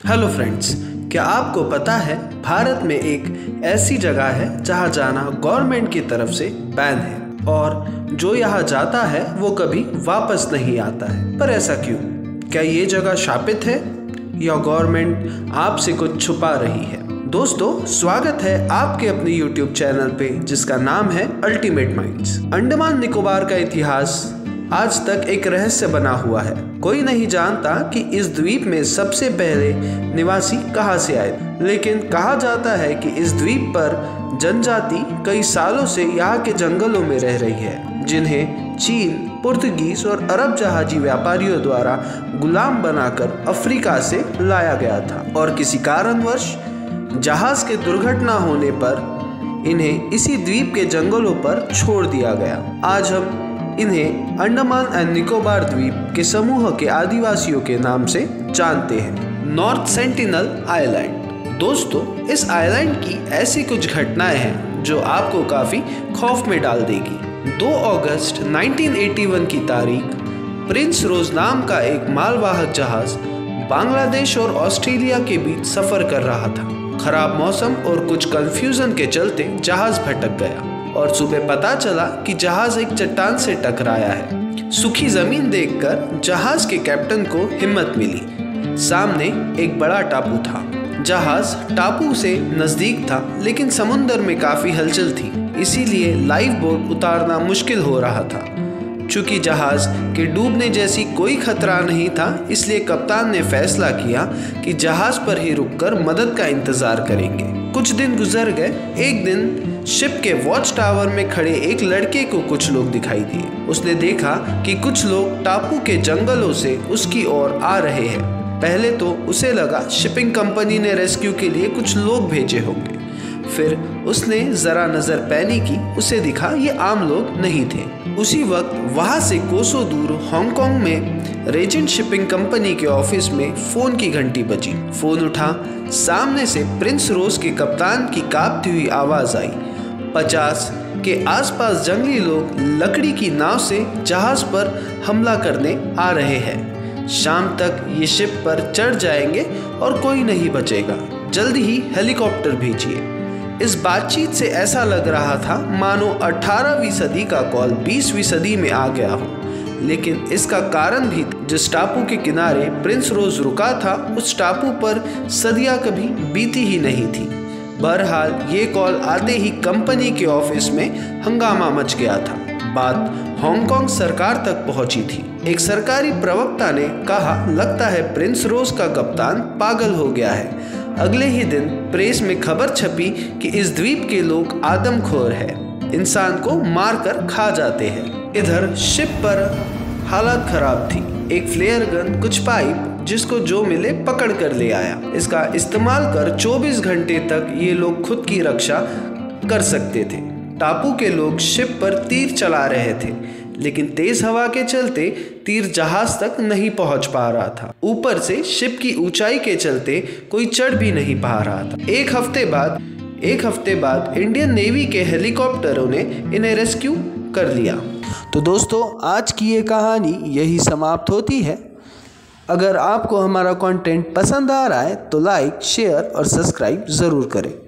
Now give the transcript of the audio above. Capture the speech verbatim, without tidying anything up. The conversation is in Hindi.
हेलो फ्रेंड्स, क्या आपको पता है भारत में एक ऐसी जगह है जहां जाना गवर्नमेंट की तरफ से बैन है और जो यहां जाता है वो कभी वापस नहीं आता है। पर ऐसा क्यों? क्या ये जगह शापित है या गवर्नमेंट आपसे कुछ छुपा रही है? दोस्तों, स्वागत है आपके अपने यूट्यूब चैनल पे जिसका नाम है अल्टीमेट माइंड्स। अंडमान निकोबार का इतिहास आज तक एक रहस्य बना हुआ है। कोई नहीं जानता कि इस द्वीप में सबसे पहले निवासी कहां से आए, लेकिन कहा जाता है कि इस द्वीप पर जनजाति कई सालों से यहाँ के जंगलों में रह रही है, जिन्हें चीन, पुर्तगीज और अरब जहाजी व्यापारियों द्वारा गुलाम बनाकर अफ्रीका से लाया गया था और किसी कारणवश जहाज के दुर्घटना होने पर इन्हें इसी द्वीप के जंगलों पर छोड़ दिया गया। आज हम इन्हें अंडमान एंड निकोबार द्वीप के समूह के आदिवासियों के नाम से जानते हैं, नॉर्थ सेंटिनल आइलैंड। दोस्तों, इस आइलैंड की ऐसी कुछ घटनाएं हैं जो आपको काफी खौफ में डाल देगी। दो अगस्त उन्नीस सौ इक्यासी की तारीख प्रिंस रोज नाम का एक मालवाहक जहाज बांग्लादेश और ऑस्ट्रेलिया के बीच सफर कर रहा था। खराब मौसम और कुछ कंफ्यूजन के चलते जहाज भटक गया और सुबह पता चला कि जहाज एक चट्टान से टकराया है। सूखी जमीन देखकर जहाज के कैप्टन को हिम्मत मिली। सामने एक बड़ा टापू था। जहाज टापू से नजदीक था, लेकिन समुद्र में काफी हलचल थी, इसीलिए लाइफ बोट उतारना मुश्किल हो रहा था। चूंकि जहाज के डूबने जैसी कोई खतरा नहीं था, इसलिए कप्तान ने फैसला किया कि जहाज पर ही रुककर मदद का इंतजार करेंगे। कुछ दिन गुजर गए। एक दिन शिप के वॉच टावर में खड़े एक लड़के को कुछ लोग दिखाई दिए। उसने देखा कि कुछ लोग टापू के जंगलों से उसकी ओर आ रहे हैं। पहले तो उसे लगा शिपिंग कंपनी ने रेस्क्यू के लिए कुछ लोग भेजे होंगे। फिर उसने जरा नजर पैनी की, उसे दिखा ये आम लोग नहीं थे। उसी वक्त वहां से कोसों दूर हांगकांग में रेजेंट शिपिंग कंपनी के ऑफिस में फोन की घंटी बजी। फोन उठा। सामने से प्रिंस रोज के कप्तान की कांपती हुई आवाज आई। पचास के आसपास जंगली लोग लकड़ी की नाव से जहाज पर हमला करने आ रहे हैं। शाम तक ये शिप पर चढ़ जाएंगे और कोई नहीं बचेगा। जल्दी ही हेलीकॉप्टर भेजिए। इस बातचीत से ऐसा लग रहा था मानो अठारहवीं सदी का कॉल बीसवीं सदी में आ गया हो, लेकिन इसका कारण भी जिस टापू के किनारे प्रिंस रोज रुका था, उस टापू पर सदियां कभी बीती ही नहीं थी। बहरहाल ये कॉल आते ही कंपनी के ऑफिस में हंगामा मच गया था। बात हांगकांग सरकार तक पहुंची थी। एक सरकारी प्रवक्ता ने कहा, लगता है प्रिंस रोज का कप्तान पागल हो गया है। अगले ही दिन प्रेस में खबर छपी कि इस द्वीप के लोग आदमखोर है, इंसान को मारकर खा जाते हैं। इधर शिप पर हालत खराब थी। एक फ्लेयर गन, कुछ पाइप, जिसको जो मिले पकड़ कर ले आया। इसका इस्तेमाल कर चौबीस घंटे तक ये लोग खुद की रक्षा कर सकते थे। टापू के लोग शिप पर तीर चला रहे थे, लेकिन तेज हवा के चलते तीर जहाज तक नहीं पहुंच पा रहा था। ऊपर से शिप की ऊंचाई के चलते कोई चढ़ भी नहीं पा रहा था। एक हफ्ते बाद एक हफ्ते बाद इंडियन नेवी के हेलीकॉप्टरों ने इन्हें रेस्क्यू कर लिया। तो दोस्तों, आज की ये कहानी यही समाप्त होती है। अगर आपको हमारा कंटेंट पसंद आ रहा है तो लाइक, शेयर और सब्सक्राइब ज़रूर करें।